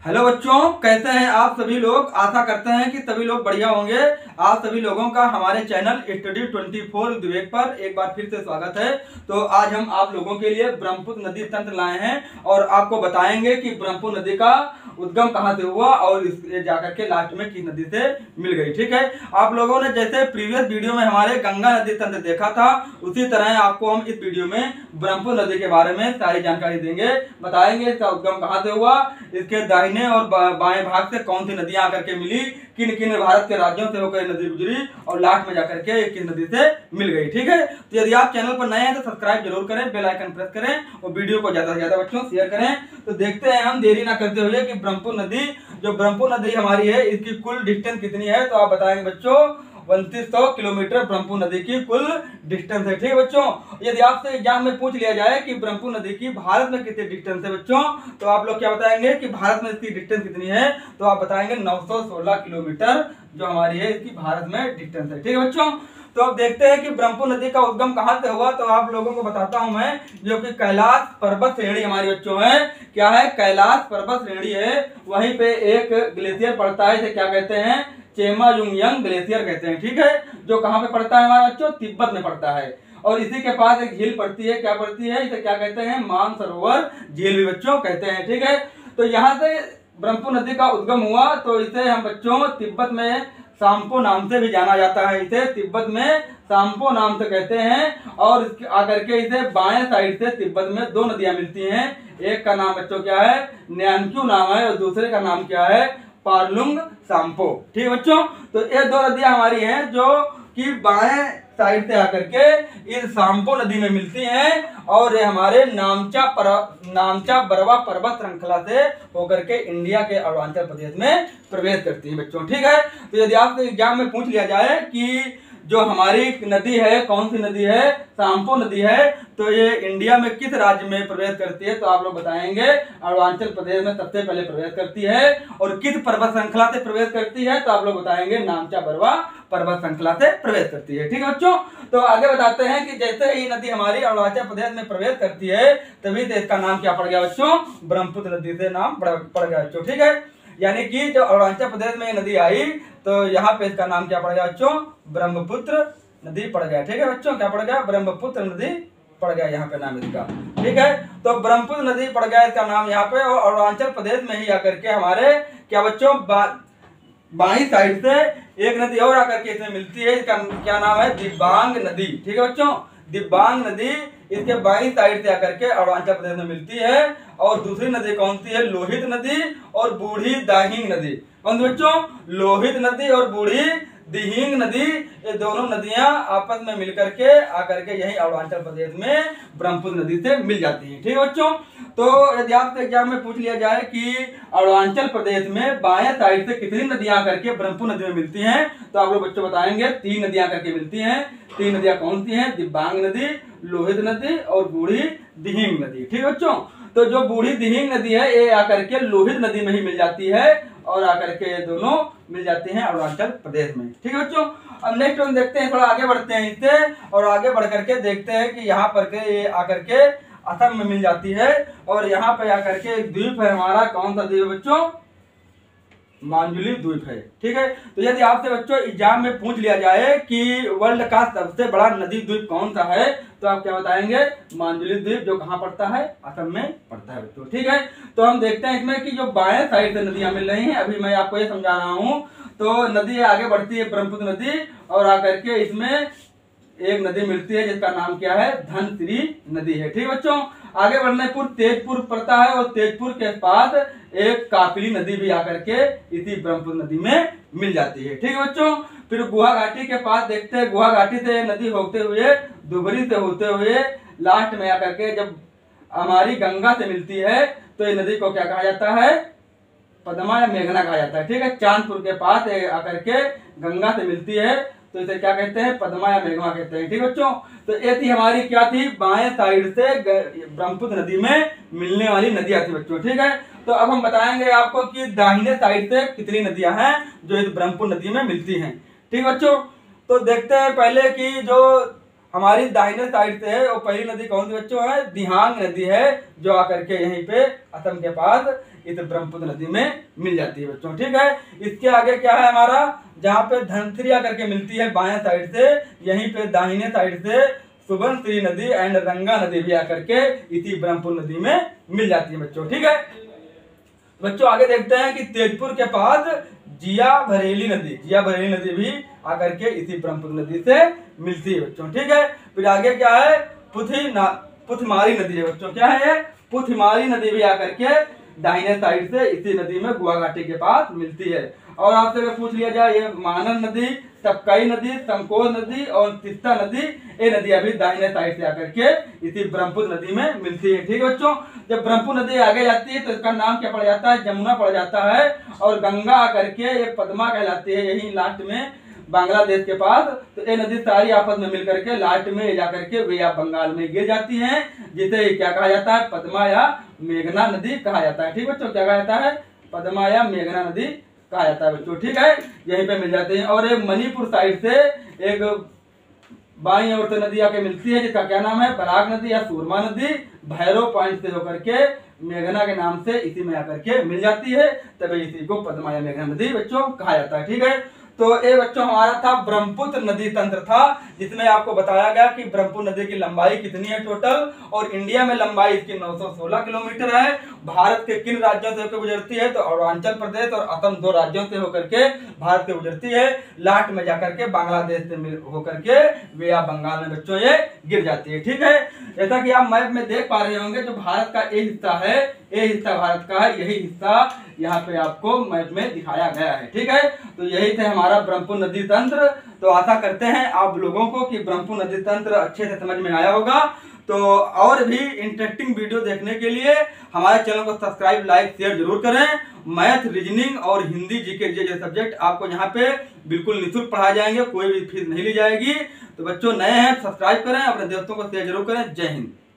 Hello बच्चों, कैसे हैं आप सभी लोग। आशा करते हैं कि सभी लोग बढ़िया होंगे। आप सभी लोगों का हमारे चैनल स्टडी 24 विवेक पर एक बार फिर से स्वागत है। तो आज हम आप लोगों के लिए ब्रह्मपुत्र नदी तंत्र लाए हैं और आपको बताएंगे कि ब्रह्मपुत्र नदी का उद्गम कहाँ से हुआ और इस जाकर के लास्ट में किस नदी से मिल गई। ठीक है, आप लोगों ने जैसे प्रीवियस वीडियो में हमारे गंगा नदी तंत्र देखा था, उसी तरह आपको हम इस वीडियो में ब्रह्मपुत्र नदी के बारे में सारी जानकारी देंगे, बताएंगे इसका उद्गम कहाँ से हुआ, इसके दाहिने और बाएं भाग से कौन सी नदियां आकर के मिली, किन किन भारत के राज्यों से होकर नदी गुजरी और लास्ट में जाकर के किस नदी से मिल गई। ठीक है, तो यदि आप चैनल पर नए हैं तो सब्सक्राइब जरूर करें, बेल आइकन प्रेस करें और वीडियो को ज्यादा से ज्यादा बच्चों शेयर करें। तो देखते हैं हम देरी ना करते हुए कि ब्रह्मपुत्र नदी, जो ब्रह्मपुत्र नदी हमारी है, इसकी कुल डिस्टेंस कितनी है। तो आप बताएंगे बच्चों 2900 किलोमीटर ब्रह्मपुत्र नदी की कुल डिस्टेंस है। ठीक है बच्चों, यदि आपसे एग्जाम में पूछ लिया जाए कि ब्रह्मपुत्र नदी की भारत में कितनी डिस्टेंस है बच्चों, तो आप लोग क्या बताएंगे कि भारत में इसकी डिस्टेंस कितनी है। तो आप बताएंगे 916 किलोमीटर जो हमारी है इसकी भारत में डिस्टेंस है। ठीक है बच्चों, तो अब देखते हैं कि ब्रह्मपुत्र नदी का उद्गम कहां से हुआ। तो आप लोगों को बताता हूं मैं, जो कि कैलाश पर्वत श्रेणी हमारी बच्चों है। क्या है? कैलाश पर्वत श्रेणी है। वहीं पे एक ग्लेशियर पड़ता है, इसे क्या कहते हैं? चेमायुंगयांग ग्लेशियर कहते हैं। ठीक है, जो कहां पे पड़ता है हमारा बच्चों? तिब्बत में पड़ता है। और इसी के पास एक झील पड़ती है, क्या पड़ती है? इसे क्या कहते हैं? मानसरोवर झील भी बच्चों कहते हैं। ठीक है, तो यहाँ से ब्रह्मपुत्र नदी का उद्गम हुआ। तो इसे हम बच्चों तिब्बत में सांपो नाम से भी जाना जाता है, इसे तिब्बत में सांपो नाम से कहते हैं। और इसके आकर के इसे बाएं साइड से तिब्बत में दो नदियां मिलती हैं। एक का नाम बच्चों क्या है? न्यानक्यू नाम है और दूसरे का नाम क्या है? पारलुंग सांपो। ठीक है बच्चों, तो ये दो नदियां हमारी हैं जो कि बाएं साइड से आकर के इस सांपो नदी में मिलती हैं और ये हमारे नामचा बरवा पर्वत श्रृंखला से होकर के इंडिया के अरुणाचल प्रदेश में प्रवेश करती है बच्चों। ठीक है, तो यदि आपसे एग्जाम में पूछ लिया जाए कि जो हमारी नदी है कौन सी नदी है? सांपो नदी है। तो ये इंडिया में किस राज्य में प्रवेश करती है? तो आप लोग बताएंगे अरुणाचल प्रदेश में सबसे पहले प्रवेश करती है। और किस पर्वत श्रृंखला से प्रवेश करती है? तो आप लोग बताएंगे नामचा बरवा पर्वत श्रृंखला से प्रवेश करती है। ठीक है बच्चों, तो आगे बताते हैं कि जैसे ही नदी हमारी अरुणाचल प्रदेश में प्रवेश करती है, तभी से इसका नाम क्या पड़ गया बच्चों? ब्रह्मपुत्र नदी से नाम पड़ गया बच्चों। ठीक है, यानी कि जो अरुणाचल प्रदेश में नदी आई तो यहाँ पे इसका नाम क्या पड़ गया बच्चों? ब्रह्मपुत्र नदी पड़ गया। ठीक है बच्चों, क्या पड़ गया? ब्रह्मपुत्र नदी पड़ गया यहाँ पे नाम इसका। ठीक है, तो ब्रह्मपुत्र नदी पड़ गया इसका नाम यहाँ पे। और अरुणाचल प्रदेश में ही आकर के हमारे क्या बच्चों बाई साइड से एक नदी और आकर के इसमें मिलती है, इसका क्या नाम है? दिबांग नदी। ठीक है बच्चों, दिबांग नदी इसके बाई साइड से आकर के अरुणाचल प्रदेश में मिलती है। और दूसरी नदी कौन सी है? लोहित नदी और बूढ़ी दाहिंग नदी। कौन सी बच्चों? लोहित नदी और बूढ़ी दिहिंग नदी, ये दोनों नदियां आपस में मिलकर के आकर के यही अरुणाचल प्रदेश में ब्रह्मपुत्र नदी से मिल जाती हैं। ठीक है बच्चों, तो यदि आपसे एग्जाम में पूछ लिया जाए कि अरुणाचल प्रदेश में बाएं साइड से कितनी नदियां आकर के ब्रह्मपुत्र नदी में मिलती हैं, तो आप लोग बच्चों बताएंगे 3 नदियां आकर के मिलती हैं। 3 नदियां कौन सी हैं? दिबांग नदी, लोहित नदी और बूढ़ी दिहिंग नदी। ठीक है बच्चों, तो जो बूढ़ी दिहिंग नदी है ये आकर के लोहित नदी में ही मिल जाती है और आकर के दोनों मिल जाती हैं अरुणाचल प्रदेश में। ठीक है बच्चों, अब नेक्स्ट हम देखते हैं, थोड़ा आगे बढ़ते हैं इससे और आगे बढ़ करके देखते हैं कि यहाँ पर के ये आकर के असम में मिल जाती है। और यहाँ पे आकर के एक द्वीप है हमारा, कौन सा द्वीप बच्चों? मांजुली द्वीप है। ठीक है, तो यदि आपसे बच्चों एग्जाम में पूछ लिया जाए कि वर्ल्ड का सबसे बड़ा नदी द्वीप कौन सा है, तो आप क्या बताएंगे? मांजुली द्वीप, जो कहाँ पड़ता है? असम में पड़ता है बच्चों। ठीक है, तो हम देखते हैं इसमें कि जो बाएं साइड से नदियां मिल रही हैं, अभी मैं आपको ये समझा रहा हूँ। तो नदी आगे बढ़ती है ब्रह्मपुत्र नदी और आकर के इसमें एक नदी मिलती है जिसका नाम क्या है? धनसिरी नदी है। ठीक है बच्चों, आगे बढ़ने पर तेजपुर पड़ता है और तेजपुर के पास एक कापिली नदी भी आकर के इसी ब्रह्मपुत्र नदी में मिल जाती है। ठीक है बच्चों, फिर गुवाहाटी के पास देखते हैं, गुवाहाटी से नदी होते हुए धुबरी से होते हुए लास्ट में आकर के जब हमारी गंगा से मिलती है तो ये नदी को क्या कहा जाता है? पद्मा या मेघना कहा जाता है। ठीक है, चांदपुर के पास आकर के गंगा से मिलती है तो इसे क्या कहते हैं? पद्मा या मेघना कहते हैं। ठीक बच्चों, तो ये थी हमारी क्या थी? बाएं साइड से ब्रह्मपुत्र नदी में मिलने वाली नदियां थी बच्चों। ठीक है, तो अब हम बताएंगे आपको कि दाहिने साइड से कितनी नदियां हैं जो इस ब्रह्मपुत्र नदी में मिलती हैं। ठीक बच्चों, तो देखते हैं पहले कि जो हमारी दाहिने साइड से वो पहली नदी कौन सी बच्चों है? दिहांग नदी है, जो आकर के यहीं पे असम के पास इस ब्रह्मपुत्र नदी में मिल जाती है बच्चों। ठीक है, इसके आगे क्या है हमारा, जहाँ पे धनसिरी आकर के मिलती है बाएं साइड से, यहीं पे दाहिने साइड से सुबनसिरी नदी एंड रंगा नदी भी आकर के इसी ब्रह्मपुत्र नदी में मिल जाती है बच्चों। ठीक है बच्चों, आगे देखते हैं कि तेजपुर के पास जिया भरेली नदी भी आकर के इसी ब्रह्मपुत्र नदी से मिलती है बच्चों। ठीक है, फिर आगे क्या है, पुथमारी नदी है बच्चों। क्या है ये, पुथमारी नदी भी आकर के दाहिने साइड से इसी नदी में गुवाहाटी के पास मिलती है। और आपसे अगर पूछ लिया जाए, ये मानन नदी, टपकाई नदी, संकोल नदी और तिस्ता नदी, ये नदियां भी दाहिने साइड से आकर के इसी ब्रह्मपुत्र नदी में मिलती है। ठीक है बच्चों, जब ब्रह्मपुत्र नदी आगे जाती है तो इसका नाम क्या पड़ जाता है, जमुना पड़ जाता है। और गंगा आकर के ये पद्मा कहलाती है, यही लास्ट में बांग्लादेश के पास। तो ये नदी सारी आपस में मिलकर के लास्ट में जाकर के वे या बंगाल में गिर जाती हैं, जिसे क्या कहा जाता है, पद्मा या मेघना नदी कहा जाता है। ठीक बच्चों, क्या कहा जाता है, पद्मा या मेघना नदी कहा जाता है बच्चों। ठीक है, यहीं पे मिल जाते हैं। और एक मणिपुर साइड से एक बाईं ओर से नदी आके मिलती है, जिसका क्या नाम है, बराक नदी या सूरमा नदी, भैरव पॉइंट से होकर के मेघना के नाम से इसी में आकर के मिल जाती है, तभी इसी को पद्मा या मेघना नदी बच्चों कहा जाता है। ठीक है, तो ये बच्चों हमारा था ब्रह्मपुत्र नदी तंत्र था, जिसमें आपको बताया गया कि ब्रह्मपुत्र नदी की लंबाई कितनी है टोटल, और इंडिया में लंबाई इसकी 916 किलोमीटर है। भारत के किन राज्यों से होकर गुजरती है, तो अरुणाचल प्रदेश और असम 2 राज्यों से होकर के भारत से गुजरती है। लास्ट में जाकर के बांग्लादेश से होकर के वे या बंगाल में बच्चों ये गिर जाती है। ठीक है, जैसा कि आप मैप में देख पा रहे होंगे, जो भारत का ये हिस्सा है, ये हिस्सा भारत का है, यही हिस्सा यहाँ पे आपको मैप में दिखाया गया है। ठीक है, तो यही थे हमारा ब्रह्मपुत्र नदी तंत्र। तो आशा करते हैं आप लोगों को कि ब्रह्मपुत्र नदी तंत्र अच्छे से समझ में आया होगा। तो और भी इंटरेस्टिंग वीडियो देखने के लिए हमारे चैनल को सब्सक्राइब, लाइक, शेयर जरूर करें। मैथ, रीजनिंग और हिंदी जीके जैसे सब्जेक्ट आपको यहाँ पे बिल्कुल निःशुल्क पढ़ाए जाएंगे, कोई भी फीस नहीं ली जाएगी। तो बच्चों नए हैं, सब्सक्राइब करें, अपने दोस्तों को शेयर जरूर करें। जय हिंद।